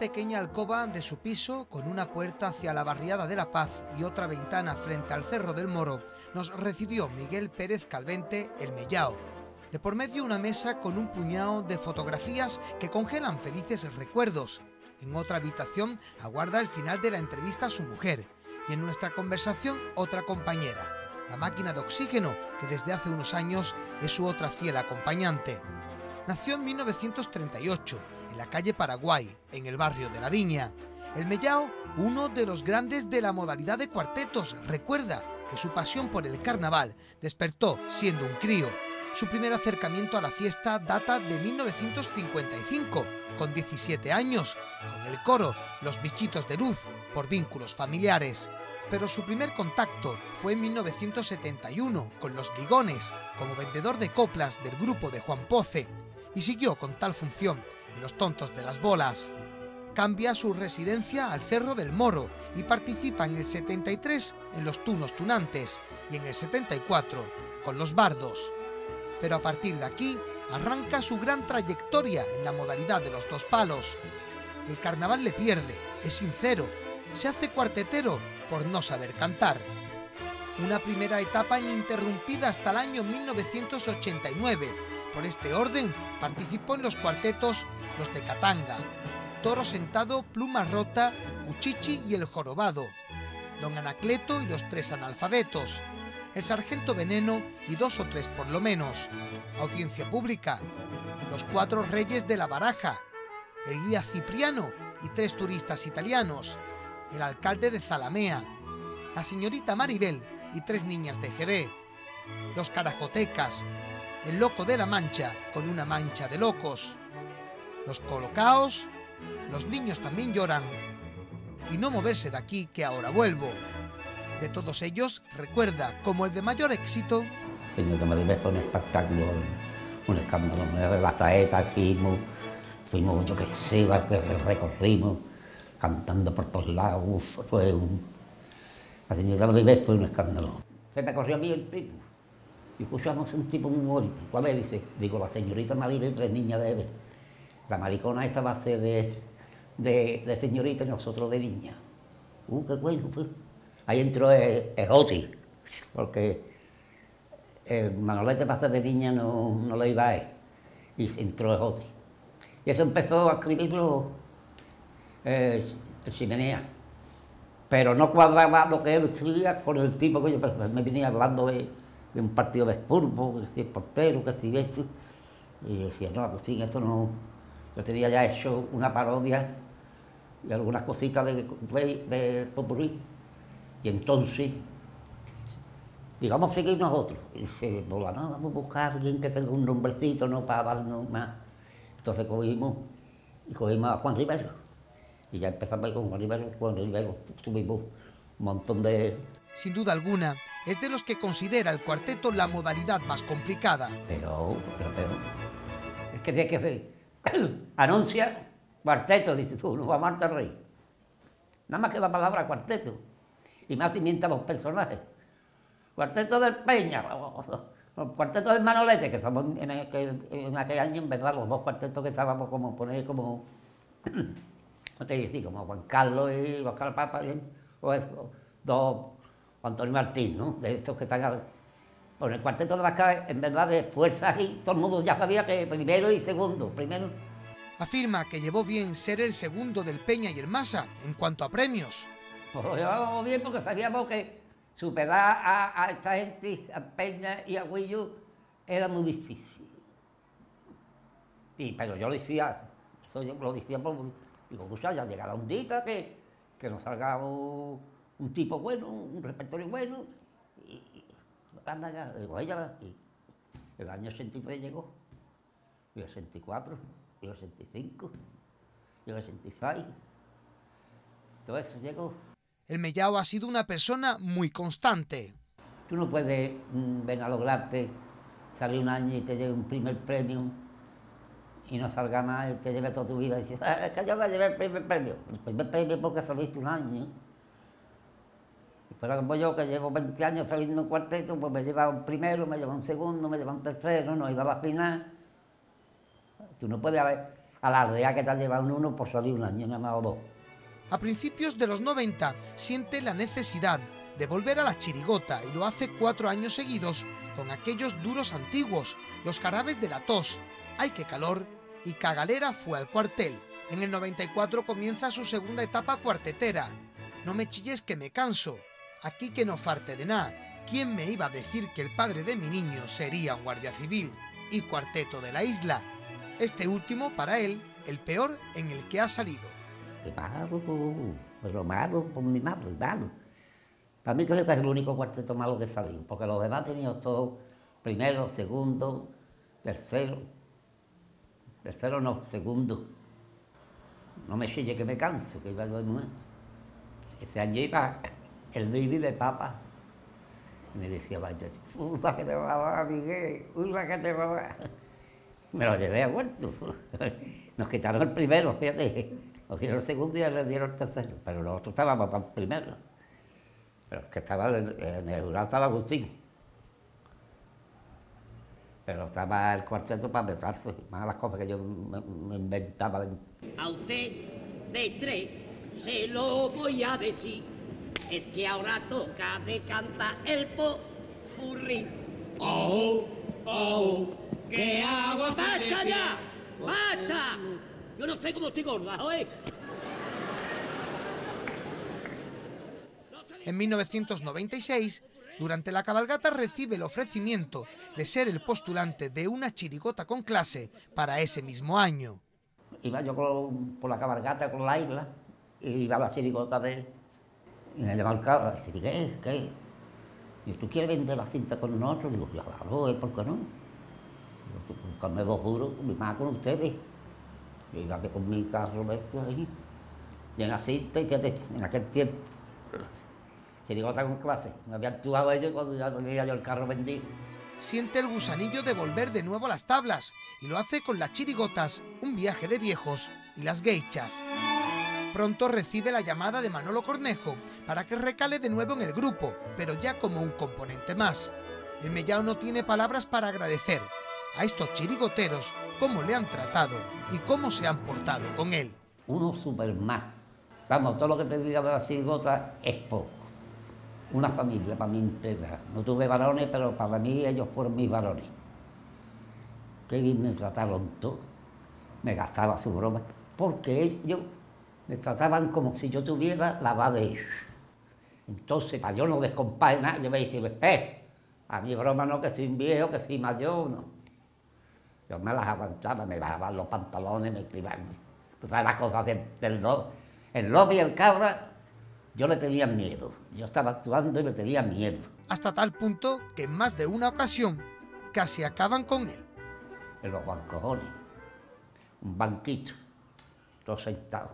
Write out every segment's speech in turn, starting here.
pequeña alcoba de su piso, con una puerta hacia la barriada de La Paz y otra ventana frente al Cerro del Moro, nos recibió Miguel Pérez Calvente, el Mellao. De por medio una mesa con un puñado de fotografías que congelan felices recuerdos. En otra habitación aguarda el final de la entrevista a su mujer y en nuestra conversación otra compañera, la máquina de oxígeno que desde hace unos años es su otra fiel acompañante. Nació en 1938, en la calle Paraguay, en el barrio de La Viña. El Mellao, uno de los grandes de la modalidad de cuartetos, recuerda que su pasión por el carnaval despertó siendo un crío. Su primer acercamiento a la fiesta data de 1955, con 17 años, con el coro Los Bichitos de Luz, por vínculos familiares. Pero su primer contacto fue en 1971, con Los Ligones, como vendedor de coplas del grupo de Juan Poce, y siguió con tal función en Los Tontos de las Bolas. Cambia su residencia al Cerro del Moro y participa en el 73 en Los Tunos Tunantes y en el 74 con Los Bardos. Pero a partir de aquí arranca su gran trayectoria en la modalidad de los dos palos. El carnaval le pierde, es sincero, se hace cuartetero por no saber cantar. Una primera etapa ininterrumpida hasta el año 1989. Por este orden participó en los cuartetos Los de Catanga, Toro Sentado, Pluma Rota, Cuchichi y El Jorobado, Don Anacleto y los Tres Analfabetos, El Sargento Veneno y Dos o Tres por lo menos, Audiencia Pública, Los Cuatro Reyes de la Baraja, El Guía Cipriano y Tres Turistas Italianos, El Alcalde de Zalamea, La Señorita Maribel y Tres Niñas de GB, Los Carajotecas, El Loco de la Mancha con una mancha de locos, Los Colocaos, Los Niños También Lloran y No Moverse de Aquí que ahora vuelvo. De todos ellos recuerda como el de mayor éxito. Señor de Maribel fue un espectáculo, un escándalo, de la saeta, fuimos yo que sé, recorrimos, cantando por todos lados, la señora Maribel fue un escándalo. Se me corrió a mí el tipo, y escuchamos un tipo muy bonito. ¿Cuál es? Dice, digo, la señorita Maribel y Tres Niñas de Eve. La maricona esta va a ser de señorita y nosotros de niña. Qué bueno, pues. Ahí entró el Oti, porque Manolete para ser de niña no lo iba a él, y entró el Oti. Y eso empezó a escribirlo el Chimenea, pero no cuadraba lo que él escribía con el tipo que yo me venía hablando de un partido de Spurbo, que si el portero, que si esto, y decía, no, pues sí, esto no. Yo tenía ya hecho una parodia y algunas cositas de popurrí. Y entonces, digamos, seguir nosotros. Y dice, no, vamos a buscar a alguien que tenga un nombrecito, no para darnos más. Entonces cogimos a Juan Rivero. Y ya empezamos con Juan Rivero tuvimos un montón de... Sin duda alguna, es de los que considera el cuarteto la modalidad más complicada. Pero es que tiene que ver. Anuncia cuarteto, dices tú, nos vamos a hartar rey. Nada más que la palabra cuarteto. Y más cimienta los personajes. Cuarteto del Peña, cuarteto del Manolete, que somos en aquel año, en verdad, los dos cuartetos que estábamos como poner como, no te decir, como Juan Carlos y Oscar Papa, dos, Antonio Martín, ¿no? De estos que están... Bueno, el cuarteto de las Cajas, en verdad, de fuerzas y todo el mundo ya sabía que primero y segundo. Primero. Afirma que llevó bien ser el segundo del Peña y el Masa en cuanto a premios. Pues lo llevábamos bien porque sabíamos que superar a esta gente, a Peña y a Guillo, era muy difícil. Pero yo lo decía, digo, escucha, ya llegará un día que nos salga un tipo bueno, un repertorio bueno, y digo, y el año 83 llegó, y el 84, y el 85, y el 86, todo eso llegó. El Mellao ha sido una persona muy constante. Tú no puedes venir a lograrte salir un año y te lleve un primer premio y no salga más y te lleve toda tu vida y dices, es que yo voy a llevar el primer premio. El primer premio porque saliste un año. Pero como yo, que llevo 20 años saliendo en cuarteto, pues me lleva un primero, me lleva un segundo, me lleva un tercero, no iba a la final. Tú no puedes a la aldea que te ha llevado uno por salir un año, nada más o dos. A principios de los 90 siente la necesidad de volver a la chirigota y lo hace 4 años seguidos con aquellos duros antiguos, los jarabes de la tos, Ay qué calor y Cagalera fue al cuartel. En el 94 comienza su segunda etapa cuartetera. No me chilles que me canso, aquí que no farte de nada. ¿Quién me iba a decir que el padre de mi niño sería un guardia civil? Y Cuarteto de la Isla. Este último, para él, el peor en el que ha salido. Qué malo, pero malo por mi madre, malo. Para mí creo que es el único cuarteto malo que he salido, porque los demás han tenido todos primero, segundo, tercero no, segundo. No me chille que me canso, que iba yo en momento. Ese año iba el baby de papa. Y me decía, vaya, uy, la que te va a dar, Miguel, uy, la que te va a dar. Me lo llevé a huerto. Nos quitaron el primero, fíjate. Nos dieron el segundo y le dieron el tercero. Pero nosotros estábamos para el primero. Pero es que estaba en el jurado estaba Agustín. Pero estaba el cuarteto para meterse. Más las cosas que yo me inventaba. A usted de tres se lo voy a decir. Es que ahora toca de cantar el popurrí. ¡Oh, oh! ¿Qué hago? ¡Basta ya! ¡Basta! Yo no sé cómo estoy gorda, ¿eh? En 1996, durante la cabalgata recibe el ofrecimiento de ser el postulante de una chirigota con clase para ese mismo año. Iba yo por la cabalgata con la isla y iba a la chirigota de él. Y me llamaba el cabra y dice, ¿qué? Y ¿tú quieres vender la cinta con nosotros? Digo, claro, ¿por qué no? Digo, me lo juro, mi mamá con ustedes. Yo iba con mi carro ahí, y en la cinta, y fíjate, en aquel tiempo, chirigota con clase, me había actuado ellos cuando ya tenía yo el carro vendido. Siente el gusanillo de volver de nuevo a las tablas y lo hace con las chirigotas, Un viaje de viejos y Las Geishas. Pronto recibe la llamada de Manolo Cornejo para que recale de nuevo en el grupo, pero ya como un componente más. El Mellao no tiene palabras para agradecer a estos chirigoteros cómo le han tratado y cómo se han portado con él. Uno Superman. Vamos, todo lo que te diga de la chirigota es poco. Una familia para mí entera. No tuve varones, pero para mí ellos fueron mis varones. Qué bien me trataron todos. Me gastaba su broma, porque ellos me trataban como si yo tuviera la va de ellos. Entonces, para yo no descompadre nada, yo me decía, a mi broma no, que soy un viejo, que soy mayor, no. Yo me las aguantaba, me bajaban los pantalones, me privaban. Tú sabes las cosas del lobo. El lobo y el cabra, yo le tenía miedo. Yo estaba actuando y le tenía miedo. Hasta tal punto que en más de una ocasión casi acaban con él. En los bancojones, un banquito, todos sentados.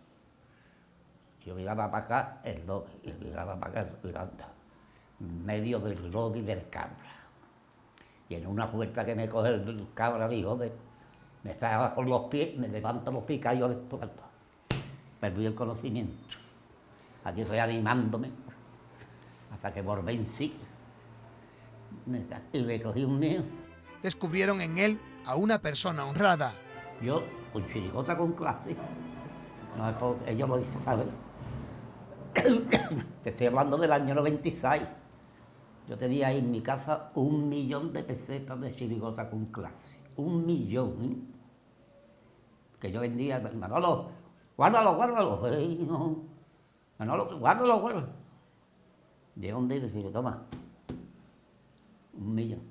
Yo miraba para acá el lobo, y miraba para acá el anda, en medio del lobo y del cabra. Y en una vuelta que me coge el cabra, dijo, me pegaba con los pies, me levanta los pies y cayó al espalda. Perdí el conocimiento. Aquí reanimándome, hasta que volví en sí. Y le cogí un miedo. Descubrieron en él a una persona honrada. Yo, con chirigota con clase, no es porque ellos lo dicen, a ver. Te estoy hablando del año 96. Yo tenía ahí en mi casa 1 millón de pesetas de chirigota con clase. 1 millón, ¿eh? Que yo vendía, Manolo, guárdalo. No. Manolo, guárdalo. Llega un día y dice, toma, 1 millón.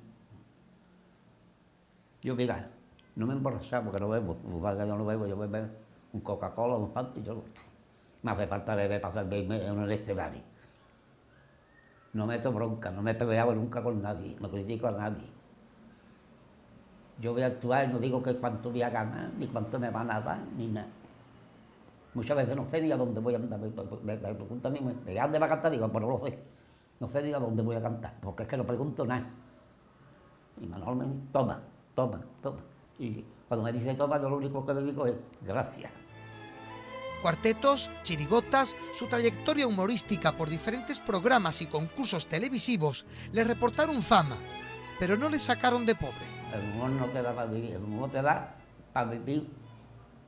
Yo, mira, no me emborrachaba porque no bebo. Yo no bebo, yo bebo un Coca-Cola, un Fanta y yo me hace falta beber para hacerme en el escenario. No meto bronca, no me he peleado nunca con nadie, no critico a nadie. Yo voy a actuar y no digo que cuánto voy a ganar, ni cuánto me van a dar, ni nada. Muchas veces no sé ni a dónde voy a andar. Me preguntan a mí, ¿de dónde va a cantar? Digo, pues no lo sé. No sé ni a dónde voy a cantar, porque es que no pregunto nada. Y Manolo me dice, toma. Y cuando me dice toma, yo lo único que le digo es gracias. Cuartetos, chirigotas, su trayectoria humorística por diferentes programas y concursos televisivos le reportaron fama, pero no le sacaron de pobre. El humor no te da para vivir, el humor te da para vivir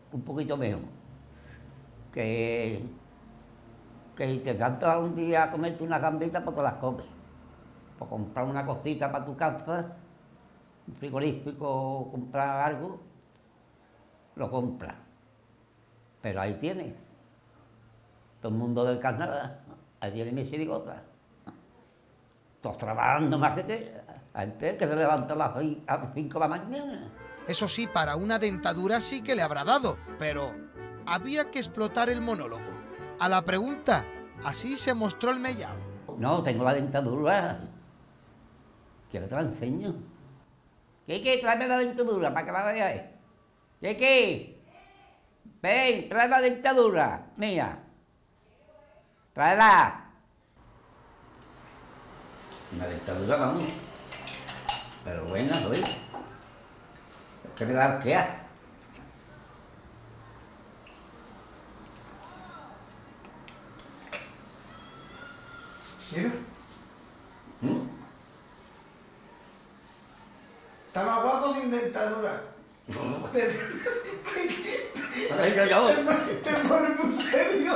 un poquito menos. Que te canta un día a comerte una gambita, pues te las comes. Por comprar una cosita para tu casa, un frigorífico, comprar algo, lo compras. Pero ahí tienes. Todo el mundo del carnaval, ahí tiene mi chirigota. Todos trabajando más que antes, que se levanta a las 5 de la mañana. Eso sí, para una dentadura sí que le habrá dado, pero había que explotar el monólogo. A la pregunta, así se mostró el mellao. No, tengo la dentadura. ¿Quieres que te la enseño? Kiki, tráeme la dentadura para que la veáis. Kiki, ven, trae la dentadura mía. Tráela. Una dentadura, vamos. Pero buena, ¿ves? Es que me da arquea. Mira. Está más guapo sin dentadura. Yo. Te pones muy serio.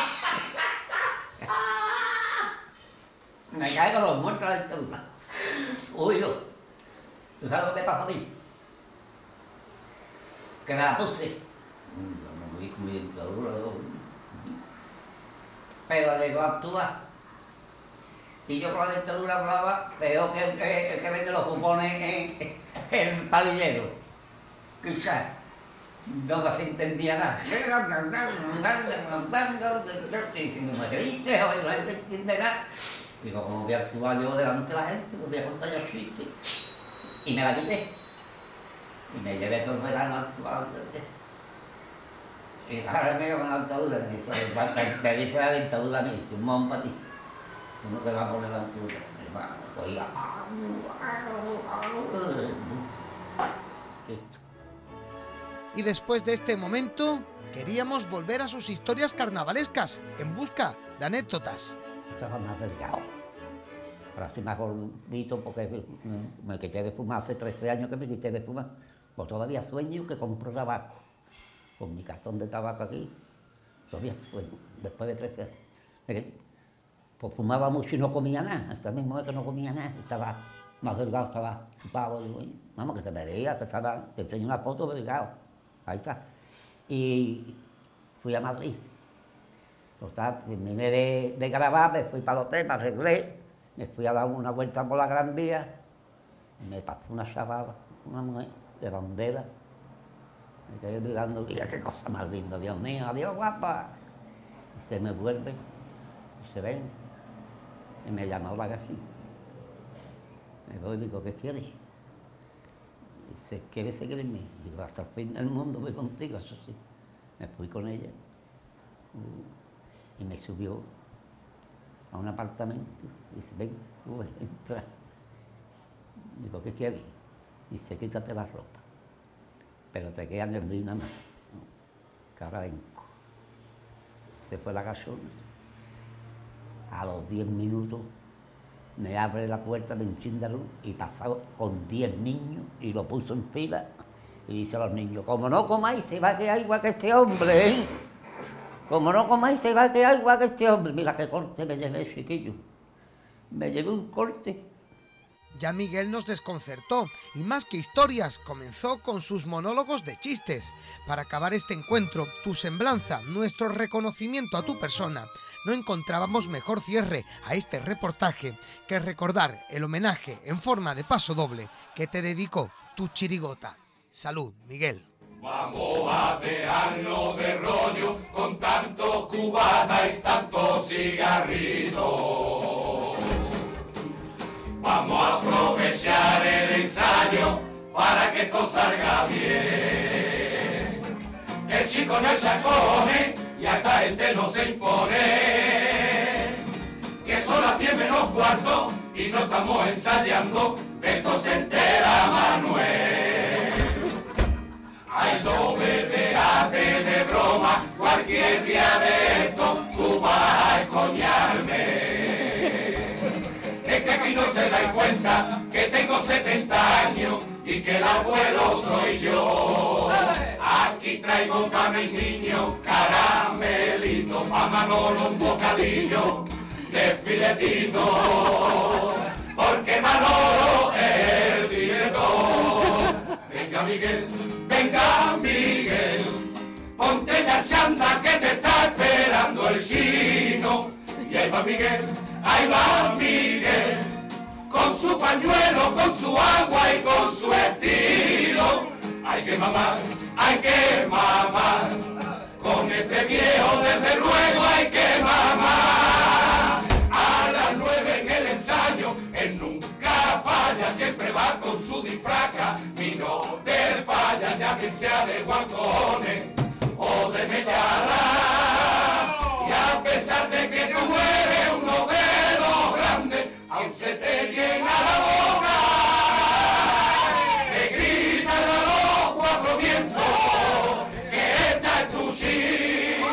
Me caigo los muertos la dentadura. Uy, yo. ¿Tú sabes lo que pasó a mí? Que me la puse. No me con mi dentadura. Pero llegó a actuar. Y yo con la dentadura hablaba peor que el que vende los cupones en el palillero. Quizás no se entendía nada. Y si no me creíste, o no se entiende nada. Digo, como voy a actuar yo delante de la gente, pues voy a contar yo chistes. Y me la quité. Y me llevé todo el verano a actuar. Y ahora me con la dentadura, me dice la dentadura, me dice, un mon para ti. Tú no te vas a poner la dentadura. Oiga. Y después de este momento, queríamos volver a sus historias carnavalescas, en busca de anécdotas. Estaba más delgado. Ahora estoy más gordito porque me quité de fumar hace 13 años que me quité de fumar. Pues todavía sueño que compro tabaco. Con mi cartón de tabaco aquí, todavía sueño, después de 13 años. Pues fumaba mucho y no comía nada. Hasta mismo es que no comía nada. Estaba más delgado, estaba chupado. Digo, vamos, que te me veía, te enseño una foto delgado. Ahí está. Y fui a Madrid. Total, terminé de grabar, me fui para el hotel, me arreglé, me fui a dar una vuelta por la Gran Vía, y me pasó una chavala, una mujer de bandera. Me quedé mirando, mira qué cosa más linda, Dios mío, adiós guapa. Y se me vuelve, y se ven, y me llamaba así. Me voy y digo, ¿qué quieres? Y dice, ¿quieres seguir en mí? Digo, hasta el fin del mundo voy contigo, eso sí. Me fui con ella. Y me subió a un apartamento. Dice, ven, entra. Digo, ¿qué quieres? Dice, quítate la ropa. Pero te queda en el río nada más. Que ahora vengo. Se fue la gasolina. A los 10 minutos me abre la puerta, me enciende la luz y pasaba con 10 niños y lo puso en fila. Y dice a los niños, como no comáis, se va a quedar igual que este hombre, ¿eh? Como no comáis, se va a quedar igual que este hombre. Mira qué corte me llevé, chiquillo. Me llevé un corte. Ya Miguel nos desconcertó y más que historias, comenzó con sus monólogos de chistes. Para acabar este encuentro, tu semblanza, nuestro reconocimiento a tu persona, no encontrábamos mejor cierre a este reportaje que recordar el homenaje en forma de paso doble que te dedicó tu chirigota. Salud, Miguel. Vamos a dejarnos de rollo con tanto cubata y tanto cigarrito. Vamos a aprovechar el ensayo para que esto salga bien. El chico no se acone y a esta gente no se impone. Que son las 10 menos cuarto y no estamos ensayando, de esto se entera Manuel. Ay, no me dejaste de broma, cualquier día de esto tú vas a escoñarme. Es que aquí no se da cuenta que tengo 70 años y que el abuelo soy yo. Aquí traigo traigo pa' mis niños caramelitos, pa' Manolo un bocadillo de filetito, porque Manolo es el director. Venga Miguel, ponte ya chanda que te está esperando el chino. Y ahí va Miguel, con su pañuelo, con su agua y con su estilo. Hay que mamar, con este viejo desde luego hay que mamar. A las 9 en el ensayo, él nunca falla, siempre va con su disfraca. Mi no te falla, ya que sea de guancones o de mellada. Y a pesar de que tú eres uno de los grandes, aún se te llena la boca, te gritan a los cuatro vientos que esta es tu sí.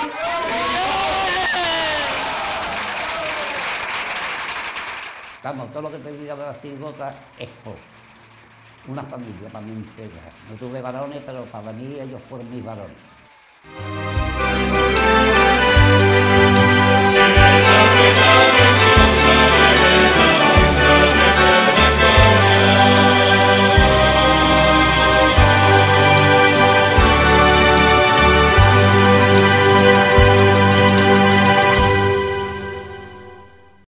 Vamos, todo lo que te diga de la cigota es por una familia para mí entera. No tuve varones, pero para mí ellos fueron mis varones.